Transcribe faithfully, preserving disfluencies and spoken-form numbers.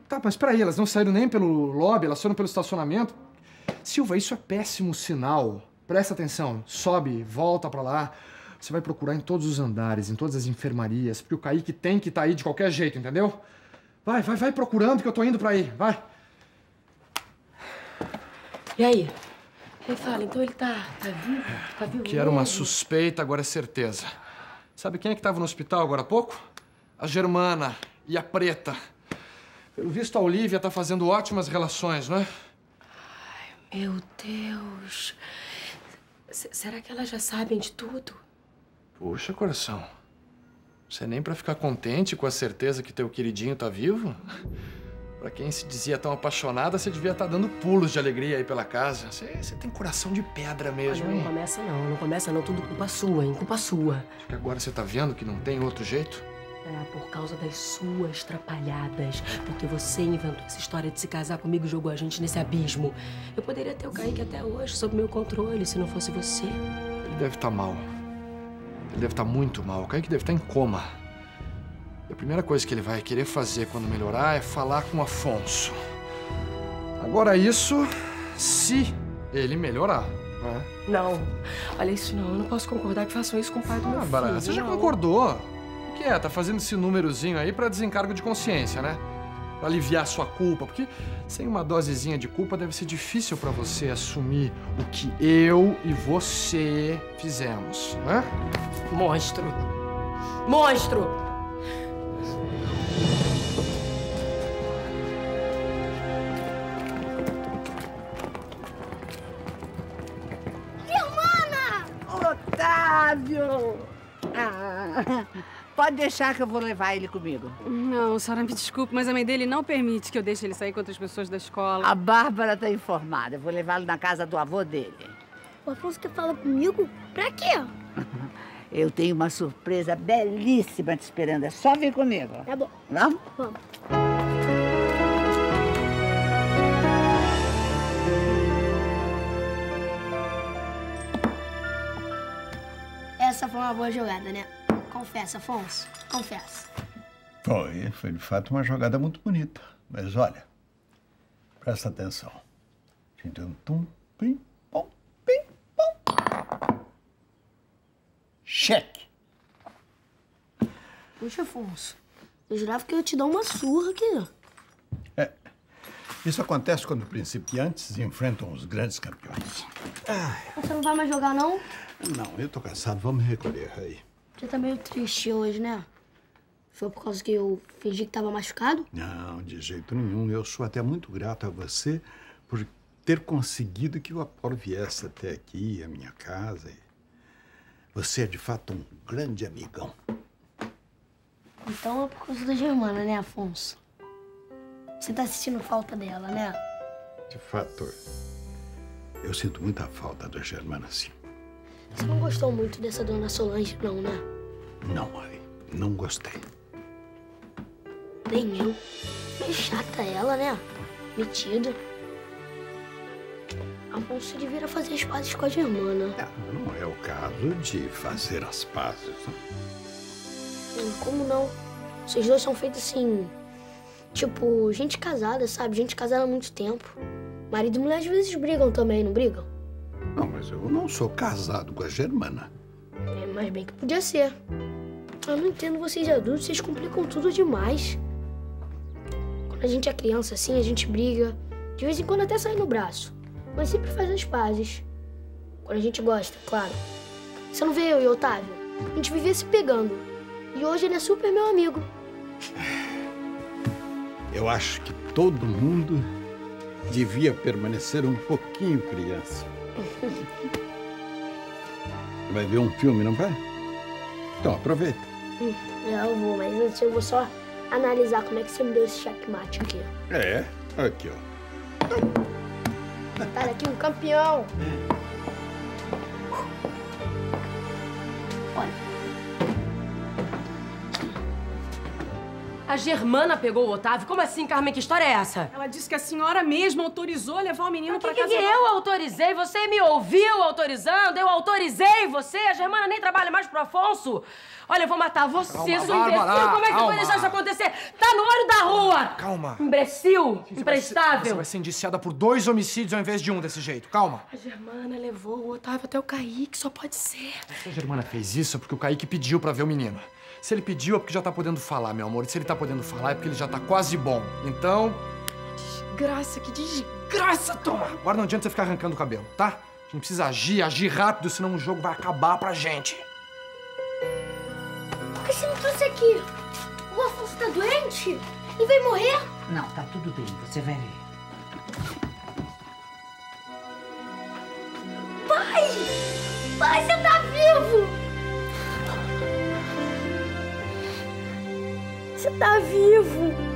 Tá, mas peraí, elas não saíram nem pelo lobby, elas foram pelo estacionamento. Silva, isso é péssimo sinal. Presta atenção, sobe, volta pra lá. Você vai procurar em todos os andares, em todas as enfermarias, porque o Kaique tem que estar aí de qualquer jeito, entendeu? Vai, vai, vai procurando que eu tô indo pra aí, vai. E aí? Me fala, então ele tá, tá vivo? Tá vivo Que era uma mesmo? suspeita, agora é certeza. Sabe quem é que tava no hospital agora há pouco? A Germana e a Preta. Pelo visto, a Olivia tá fazendo ótimas relações, não é? Ai, meu Deus. S- será que elas já sabem de tudo? Puxa, coração. Você nem pra ficar contente com a certeza que teu queridinho tá vivo? Pra quem se dizia tão apaixonada, você devia estar dando pulos de alegria aí pela casa. Você, você tem coração de pedra mesmo, Olha, não hein? começa não, não começa não. Tudo culpa sua, hein? Culpa sua. Acho que agora você tá vendo que não tem outro jeito? É, por causa das suas trapalhadas. Porque você inventou essa história de se casar comigo e jogou a gente nesse abismo. Eu poderia ter o Kaique até hoje, sob meu controle, se não fosse você. Ele deve estar mal. Ele deve estar muito mal. O Kaique deve estar em coma. E a primeira coisa que ele vai querer fazer quando melhorar é falar com o Afonso. Agora isso, se ele melhorar, né? Não, olha isso não. Eu não posso concordar que façam isso com o pai do meu Ah, filho. Bará, você já não. concordou. O que é? Tá fazendo esse númerozinho aí pra desencargo de consciência, né? Pra aliviar sua culpa. Porque sem uma dosezinha de culpa deve ser difícil pra você assumir o que eu e você fizemos, né? Monstro. Monstro! Otávio! Ah, pode deixar que eu vou levar ele comigo. Não, senhora, me desculpe, mas a mãe dele não permite que eu deixe ele sair com outras pessoas da escola. A Bárbara está informada. Eu vou levá-lo na casa do avô dele. O Afonso quer falar comigo? Pra quê? Eu tenho uma surpresa belíssima te esperando. É só vir comigo. Tá bom. Vamos? Vamos. Essa foi uma boa jogada, né? Confessa, Afonso. Confessa. Foi, foi de fato uma jogada muito bonita. Mas olha, presta atenção. Tum, pim, pom, pim, pom. Cheque. Puxa, Afonso. Eu jurava que eu ia te dar uma surra aqui. É, isso acontece quando principiantes enfrentam os grandes campeões. Você não vai mais jogar, não? Não, eu tô cansado. Vamos me recolher aí. Você tá meio triste hoje, né? Foi por causa que eu fingi que tava machucado? Não, de jeito nenhum. Eu sou até muito grato a você por ter conseguido que o Apolo viesse até aqui, à minha casa. Você é, de fato, um grande amigão. Então é por causa da Germana, né, Afonso? Você tá sentindo falta dela, né? De fato, eu sinto muita falta da Germana, sim. Você não gostou muito dessa dona Solange, não, né? Não, mãe, não gostei. Nem eu. Meio chata ela, né? Metida. Afonso devia fazer as pazes com a Germana. Não, não é o caso de fazer as pazes. Não? Hum, Como não? Vocês dois são feitos assim... Tipo, gente casada, sabe? Gente casada há muito tempo. Marido e mulher às vezes brigam também, não brigam? Não, mas eu não sou casado com a Germana. É, mas bem que podia ser. Eu não entendo vocês adultos, vocês complicam tudo demais. Quando a gente é criança assim, a gente briga. De vez em quando até sai no braço. Mas sempre faz as pazes. Quando a gente gosta, claro. Você não vê eu e o Otávio? A gente vivia se pegando. E hoje ele é super meu amigo. Eu acho que todo mundo devia permanecer um pouquinho criança. Vai ver um filme, não vai? Então, aproveita. Hum, eu vou, mas antes eu vou só analisar como é que você me deu esse checkmate aqui. É, aqui, ó. Tá aqui um campeão. Olha. A Germana pegou o Otávio? Como assim, Carmen? Que história é essa? Ela disse que a senhora mesma autorizou levar o menino pra que casa... Que que eu autorizei? Você me ouviu autorizando? Eu autorizei você? A Germana nem trabalha mais pro Afonso. Olha, eu vou matar você, Calma, seu Bárbara, imbecil. Como é que calma. você vai deixar isso acontecer? Tá no olho da rua. Calma. Imbecil, Você imprestável. vai ser indiciada por dois homicídios ao invés de um desse jeito. Calma. A Germana levou o Otávio até o Kaique, só pode ser. Se a Germana fez isso é porque o Kaique pediu pra ver o menino. Se ele pediu é porque já tá podendo falar, meu amor. E se ele tá podendo falar é porque ele já tá quase bom. Então... Desgraça, que desgraça, Toma. Agora não adianta você ficar arrancando o cabelo, tá? A gente precisa agir, agir rápido, senão o jogo vai acabar pra gente. Por que você me trouxe aqui? O Afonso tá doente? E vai morrer? Não, tá tudo bem, você vai ver. Pai! Pai, você tá vivo! Você tá vivo!